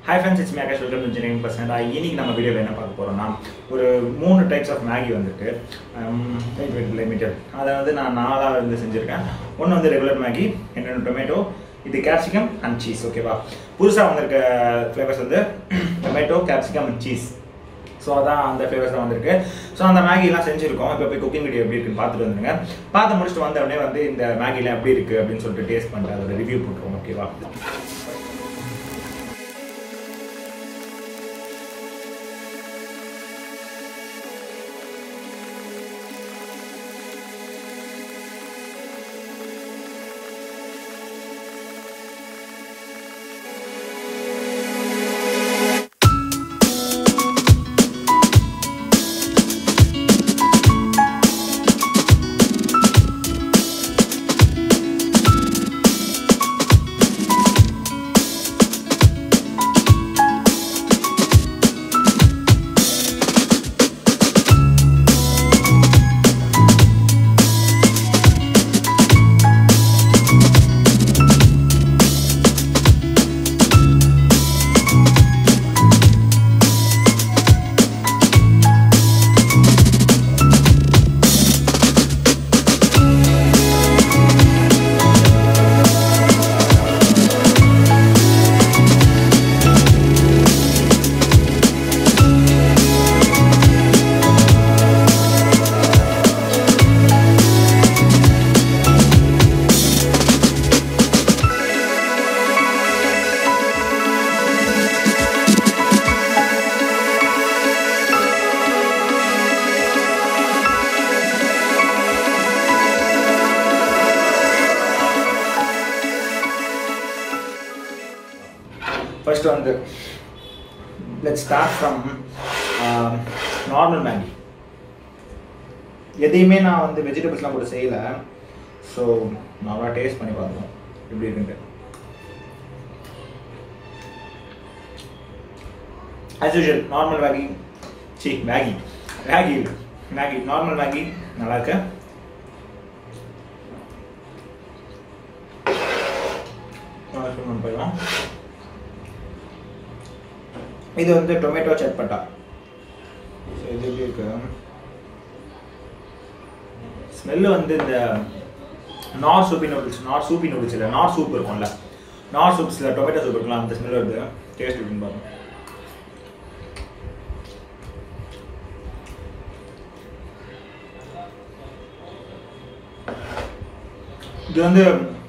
Hi friends, it's me Akash. Welcome to Engineering Percent. இன்னைக்கு நம்ம வீடியோவில் என்ன பார்க்க போகிறோம்னா ஒரு 3 டைப்ஸ் ஆஃப் மேகி வந்துட்டு லிமிட்டட் அதை வந்து நான் 4ஆக வந்து செஞ்சுருக்கேன். ஒன்று வந்து ரெகுலர் மேகி, இன்னொன்று டொமேட்டோ, இது கேப்சிகம் அண்ட் சீஸ். ஓகேவா? புதுசாக வந்திருக்க ஃப்ளேவர்ஸ் வந்து tomato, capsicum and cheese. So அதான் அந்த ஃப்ளேவர்ஸ் தான் வந்திருக்கு. ஸோ அந்த மேகிலாம் செஞ்சுருக்கோம். இப்போ போய் குக்கிங் வீடியோ எப்படி இருக்குன்னு பார்த்துட்டு வந்துருங்க. பார்த்து முடிச்சுட்டு வந்த உடனே வந்து இந்த மேகிலாம் எப்படி இருக்குது அப்படின்னு சொல்லிட்டு டேஸ்ட் பண்ணிட்டு அதோட ரிவ்யூ போட்டுருவோம். ஓகேவா? First one, let's start from normal Maggi. எதையுமே நான் வந்து வெஜிடபிள்ஸ்லாம் போட்டு செய்யலை. ஸோ நல்லா டேஸ்ட் பண்ணி பார்ப்போம் எப்படி இருக்குன்ட்டு. as usual normal Maggi normal Maggi நல்லா இருக்கு. போயிடலாம். இது வந்து டொமேட்டோ சட்பட்டா. ஸோ இது எப்படி இருக்கு ஸ்மெல்லு வந்து இந்த நார் சூப்பி நூடுல்ஸ் இல்லை, நார் சூப் இருக்கும்ல, நார் சூப்ஸில் டொமேட்டோ சூப் இருக்கலாம், அந்த ஸ்மெல் வருது. டேஸ்ட் எப்படின்னு பாருங்க. இது வந்து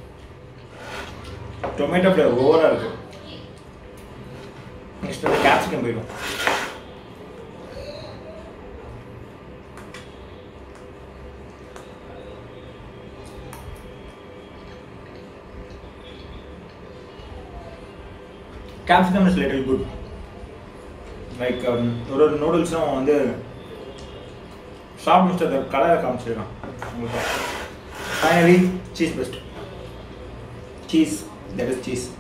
டொமேட்டோ ஃப்ளேவர் ஓவராக இருக்குது. நெக்ஸ்ட் வந்து கேப்சிகம் போயிடும். Capsicum is little good. Like ஒரு நூடுல்ஸும் வந்து சாப்பிட்டு முடிச்சது கலரை காமிச்சிருக்கான் உங்களுக்கு. Finally cheese best. Cheese, that is cheese.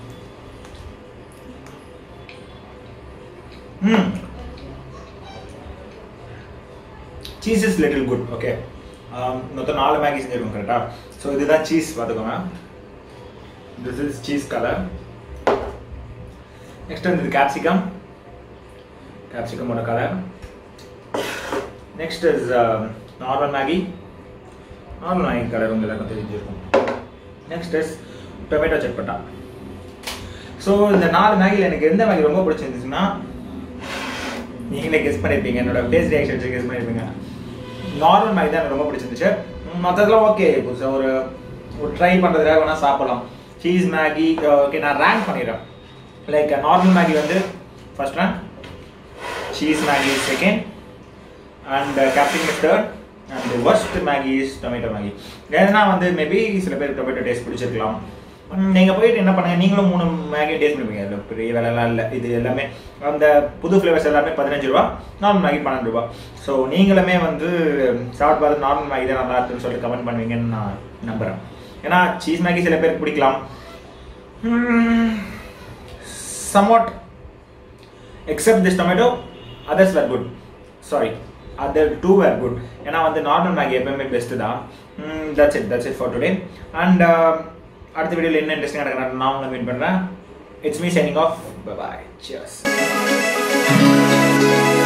Cheese is little good. Okay, மொத்தம் 4 மேகி செஞ்சிருக்கோம் கரெக்டாக. ஸோ இதுதான் சீஸ் பார்த்துக்கோங்க. This is cheese colour. Next வந்து இது கேப்சிகமோட colour. Next is normal Maggi colour உங்களுக்கு எல்லாருக்கும் தெரிஞ்சிருக்கும். Next is tomato chatpata. So இந்த 4 மேகியில் எனக்கு எந்த மேகி ரொம்ப பிடிச்சிருந்துச்சுன்னா, நீங்களே கெஸ் பண்ணியிருப்பீங்க, என்னோட ஃபேஸ் ரியாக்ஷன் கெஸ் பண்ணியிருப்பீங்க. நார்மல் மேகி தான் எனக்கு ரொம்ப பிடிச்சிருந்துச்சு. மற்றதெல்லாம் ஓகே, புதுசாக ஒரு ட்ரை பண்ணுறதுக்காக வேணால் சாப்பிடலாம். சீஸ் மேகி ஓகே, நான் ரேங்க் பண்ணிடுறேன். லைக் நார்மல் மேகி வந்து first rank, cheese Maggi is second, and capsicum is third, and worst Maggi is tomato Maggi. ஏன்னா வந்து மேபி சில பேர் டொமேட்டோ டேஸ்ட் பிடிச்சிருக்கலாம். நீங்கள் போயிட்டு என்ன பண்ணுங்க, நீங்களும் 3 மேகி டேஸ்ட் பண்ணுவீங்க. இல்லை பெரிய வேலைலாம் இல்லை. இது எல்லாமே அந்த புது ஃப்ளேவர்ஸ் எல்லாமே 15 ரூபா, நார்மல் மேகி 12 ரூபா. ஸோ நீங்களுமே வந்து சாப்பிட்டு பார்த்து நார்மல் மேகி தான் நல்லா இருக்குன்னு சொல்லிட்டு கமெண்ட் பண்ணுவீங்கன்னு நான் நம்புகிறேன். ஏன்னா சீஸ் மேகி சில பேருக்கு பிடிக்கலாம். somewhat except this tomato, others were good. Sorry, other two were good. ஏன்னா வந்து நார்மல் மேகி எப்பவுமே பெஸ்ட் தான். that's it for today. And அடுத்த வீடியோவில் என்ன இன்ட்ரெஸ்டிங்காக நடக்கிறேன் நான் உங்களை மீட் பண்ணுறேன். It's me signing off. Bye, cheers.